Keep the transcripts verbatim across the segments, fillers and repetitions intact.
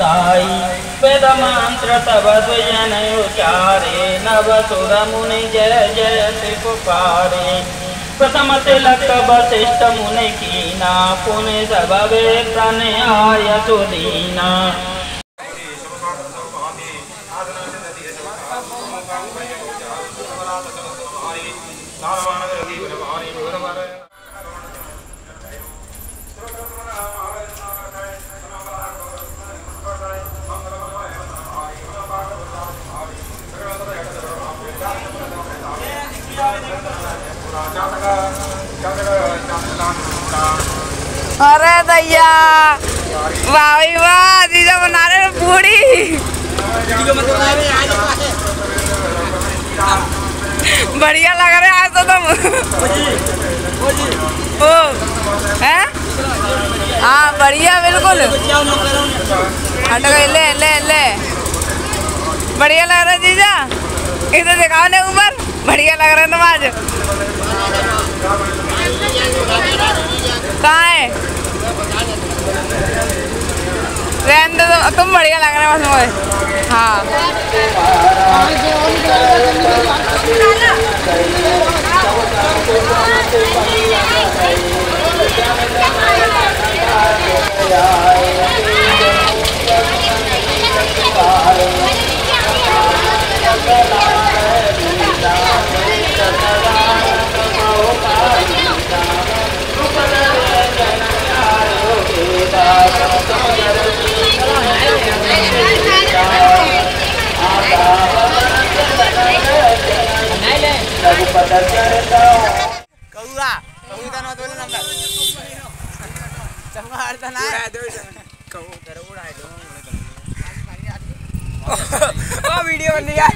साई वेद मंत्र तब जन उचारे नव सुर मुनि जय जय से पुकारे। प्रथम तिलक वशिष्ठ मुनि कीना पुण्य सब वे प्रण आय सुदीना। अरे दैया वाह वाह जीजा बना रहे पूरी बढ़िया लग रहे आज तो तुम ओ हैं हाँ बढ़िया बिल्कुल हट गई ले ले ले बढ़िया लग रहा है जीजा इधर दिखाओ ने ऊपर बढ़िया लग रहा है तुम आज कहाँ है रहने दो तुम बढ़िया लग रहे हो बस मुझे हाँ कौआ कौआ ना बोले नंबर चंगा हरता ना कौआ तेरा उड़ा है ओ वीडियो बन गया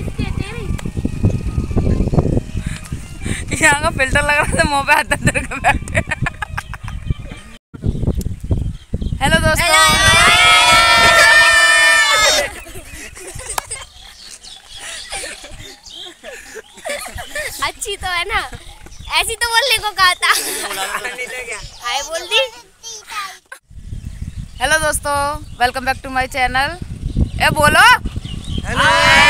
यहाँ का फिल्टर लग रहा था मुंह पे हाथ अंदर के बैठे। हेलो दोस्तों अच्छी तो है ना ऐसी तो बोलने को कहा था हाय बोल दी। हेलो दोस्तों welcome back to my channel ए बोलो हेलो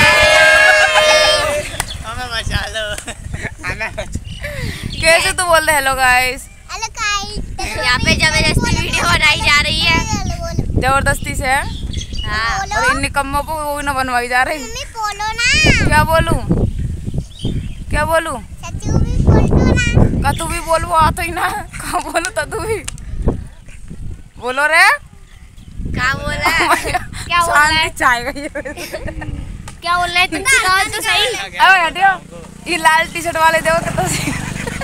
हमें बचा लो कैसे तो बोल रहे हेलो गाइस हेलो गाइस यहाँ पे जबरदस्ती वीडियो बनाई जा रही है जबरदस्ती से हाँ और इन निकम्मों को वो ना बनवाई जा रही। बोलो ना क्या बोलूं क्या बोलूं सच्ची भी बोलो ना का तू भी बोल वो आता ही ना कहा बोलो तो तू भी बोलो रे क्या बोल रहा है क्या बोल रहा है चाय गई क्या बोल रहा है तुम बताओ तो सही। अबे हटियो ये लाल टी शर्ट वाले देखो कितना सही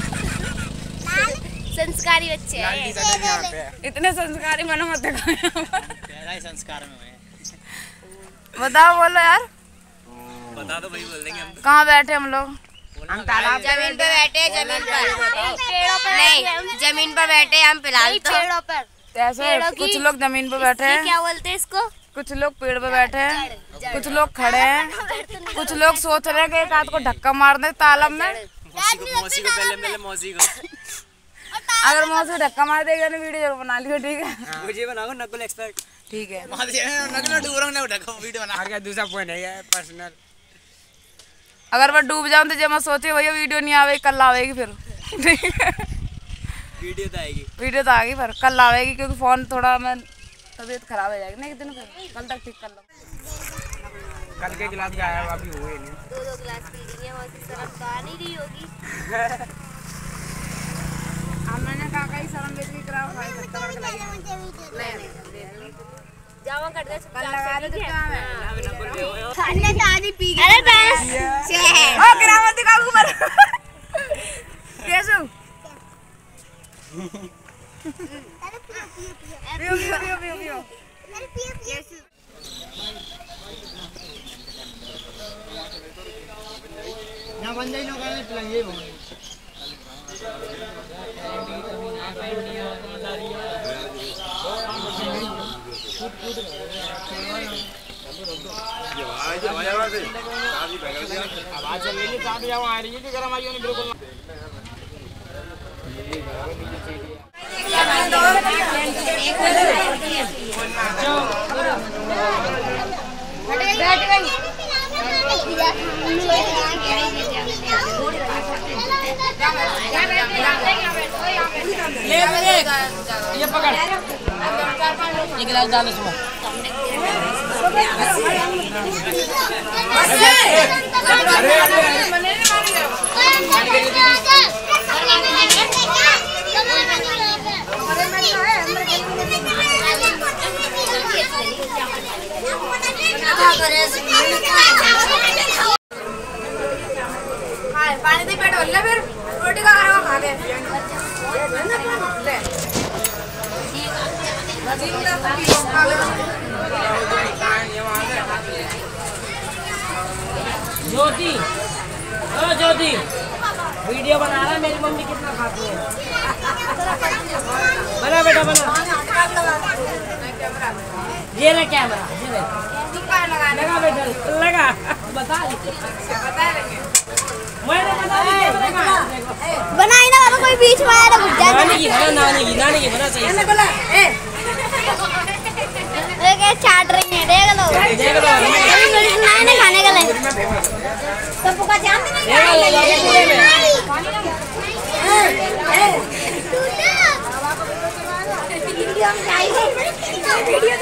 संस्कारी बच्चे हैं इतने संस्कारी मनो मत दिखाओ पहला ही संस्कार में है। बताओ बोलो यार बता दो भाई बोल देंगे हम कहाँ बैठे हम लोग हम तालाब जमीन पे बैठे जमीन पर नहीं जमीन पर बैठे हम फिलहाल तो पेड़ों पर ऐसे कुछ लोग जमीन पे बैठे हैं क्या बोलते हैं इसको कुछ लोग पेड़ पे बैठे हैं कुछ लोग खड़े हैं कुछ लोग सोच रहे हैं कि एक हाथ को धक्का मार दे तालाब में मौसी को मौसी को पहले पहले मौसी को अगर मौसी धक्का मार देगा ना वीडियो जरूर बना लियो ठीक है मुझे बनाओ नकुल एक्सपर्ट ठीक है नकुल डूबरों ने उठा वीडियो बना और क्या दूसरा पॉइंट है पर्सनल अगर मैं डूब जाऊं तो जब मैं सोचे भैया वीडियो नहीं आवेगी कल आवेगी फिर वीडियो तो आएगी वीडियो तो आएगी पर कल आवेगी क्योंकि फोन थोड़ा मैं तबीयत खराब हो जाएगी ना एक दिन फिर कल तक ठीक कर लो। कल के गिलास आया अभी हुए नहीं दो दो गिलास पी रही है वैसे शर्म तो आ नहीं रही होगी। अब मैंने कहा कहीं शर्म बेचती कराओ भाई धक्का मार के लगी नहीं जावा कर दे कल लगा दे तो क्या है खाने तो आधी पी गई। अरे बस ओ गिरावती का ऊपर कैसे पियो पियो पियो पियो पियो अरे पियो पियो ना बन जाए लोग आए पिलाएंगे वो आवाज चल रही है साथ जाओ आ रही है कि गरम आई होने बिल्कुल ले ये पकड़ ये गिलास डाल इसमें पानी दे पेट ले फिर रोटी का खाना खा के ज्योति ओ ज्योति वीडियो बना रहा है मेरी मम्मी कितना खाती है बना बेटा बना ये ना कैमरा ये ले लगा बेटा लगा बता बता मैंने बता बनाई ना बाबा कोई बीच में आया तो घुस जाए नानी की बना नानी की नानी की बना सही बोला ए ये चाट रही है देख लो देख लो नहीं नहीं खाने के लिए सबको का जानते नहीं वीडियो में चाहिए वीडियो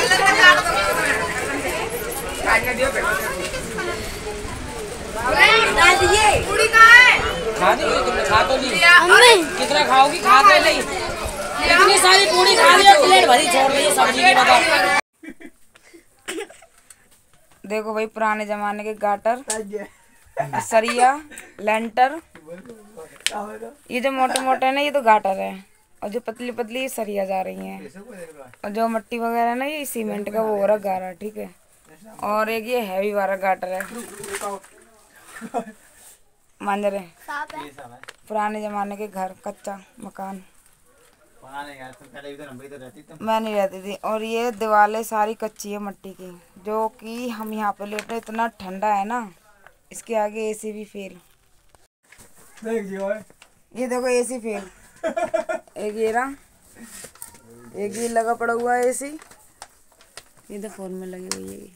पूरी कहाँ है? खा दी तुमने खा तो ली कितना खाओगी खा तो ली इतनी सारी पूरी खा ली और प्लेट भरी छोड़ दी सब्जी की बता देखो भाई पुराने जमाने के गाटर सरिया लेंटर ये जो मोटे मोटे है ना ये तो गाटर है और जो पतली पतली ये सरिया जा रही हैं और जो मट्टी वगैरह है ना ये सीमेंट का वो हो रहा गारा ठीक है और एक ये हैवी वाला गाटर है मांजरे पुराने जमाने के घर कच्चा मकान मैं नहीं रहती थी और ये दीवारें सारी कच्ची है मट्टी की जो कि हम यहाँ पे लेटे इतना ठंडा है ना इसके आगे एसी भी फेल ये देखो एसी फेल एक ये रहा एक ये लगा पड़ा हुआ है एसी ये तो फोन में लगी हुई है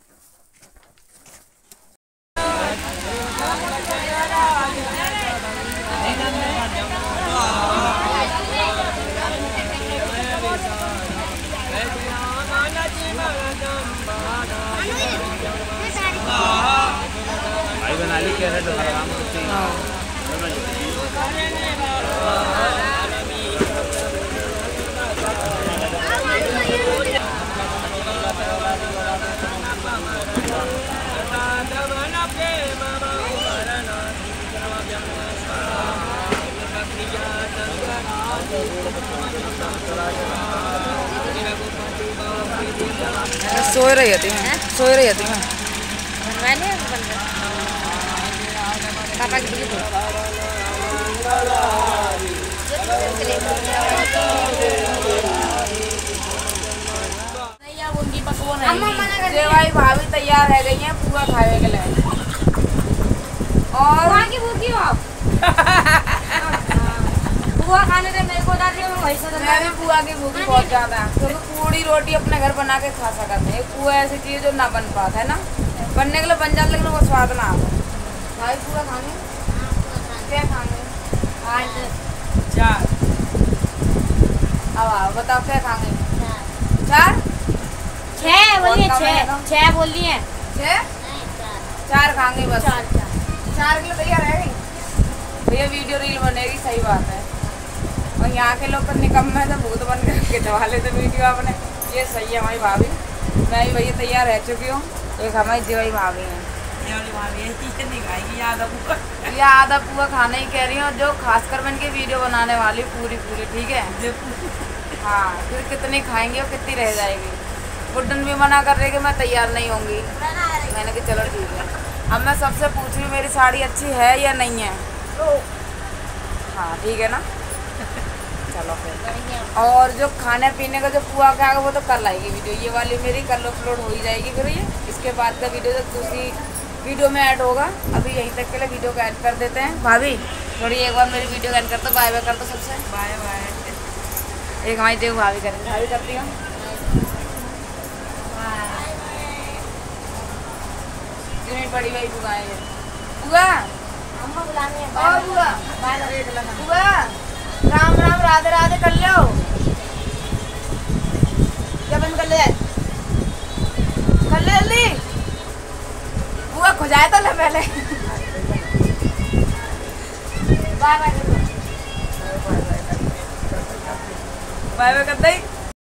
बना ली क्या है तो आराम से सो रही थी मैं सो रही थी मैं पापा की भाई भाभी तैयार रह गई हैं पूरा खाने के लिए और वहाँ की भूखी हो आप पुआ खाने से मेरे को बताती हूँ वैसे तो मैं भी पुआ की भूखी बहुत ज्यादा है क्योंकि पूरी रोटी अपने घर बना के खा सकते हैं पुआ ऐसी चीज जो ना बन पाता है ना बनने के लिए बन जाता लेकिन वो स्वाद ना आता भाई पूरा खाने क्या खाएंगे चार अब आओ बताओ क्या खाएंगे चार छह बोलिए छह छह बोलिए छह चार खाएंगे बस चार चार के लिए तैयार है भैया वीडियो रील बनेगी सही बात है और यहाँ के लोग निकम्मे है तो भूत बन के खिंचवा लेते वीडियो आपने ये सही है हमारी भाभी मैं भी भैया तैयार रह चुकी हूँ एक हमारी जीवाई भाभी है ये आधा पुआ खाना ही कह रही हूँ जो खासकर मैं इनकी वीडियो बनाने वाली पूरी पूरी ठीक है हाँ फिर कितनी खाएंगे और कितनी रह जाएगी गुड्डन भी मना कर रही कि मैं तैयार नहीं होंगी मैंने कहा चलो ठीक है अब मैं सबसे पूछ रही हूँ मेरी साड़ी अच्छी है या नहीं है हाँ ठीक है ना चलो फिर और जो खाने पीने का जो पुआ का वो तो कल आएगी वीडियो ये वाली मेरी कल अपलोड हो ही जाएगी फिर ये इसके बाद का वीडियो तो दूसरी वीडियो में ऐड होगा अभी यहीं तक के लिए वीडियो को ऐड कर देते हैं भाभी थोड़ी एक बार मेरी वीडियो ऐड कर दो बाय बाय कर दो सबसे बाय बाय एक हमारी देव भाभी करेंगे भाभी करती हूँ बड़ी भाई बुआ है बुआ बुआ बुआ राम राम राधे राधे कर लो। क्या बंद कर ले, कर ले जल्दी। बुआ खुजाए तो ले पहले। बाय बाय बाय बाय कर दई।